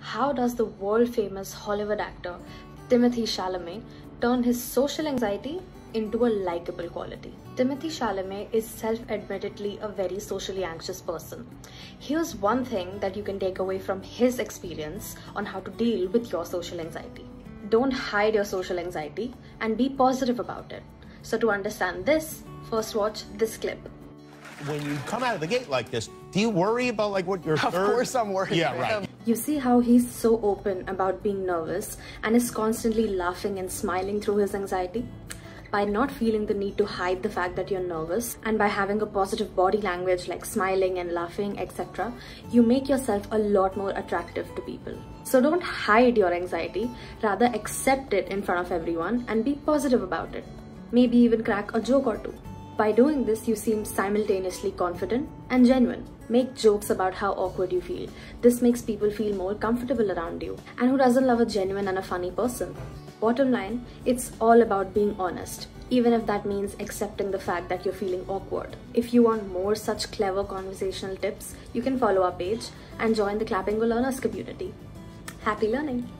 how does the world-famous Hollywood actor Timothée Chalamet turn his social anxiety into a likable quality? Timothée Chalamet is self-admittedly a very socially anxious person. Here's one thing that you can take away from his experience on how to deal with your social anxiety. Don't hide your social anxiety and be positive about it. So to understand this, first watch this clip. When you come out of the gate like this, do you worry about like what your Of course I'm worried. Yeah, right. You see how he's so open about being nervous and is constantly laughing and smiling through his anxiety? By not feeling the need to hide the fact that you're nervous, and by having a positive body language like smiling and laughing, etc., you make yourself a lot more attractive to people. So don't hide your anxiety, rather accept it in front of everyone and be positive about it. Maybe even crack a joke or two. By doing this, you seem simultaneously confident and genuine. Make jokes about how awkward you feel. This makes people feel more comfortable around you. And who doesn't love a genuine and a funny person? Bottom line, it's all about being honest, even if that means accepting the fact that you're feeling awkward. If you want more such clever conversational tips, you can follow our page and join the Clapping for Learners community. Happy learning!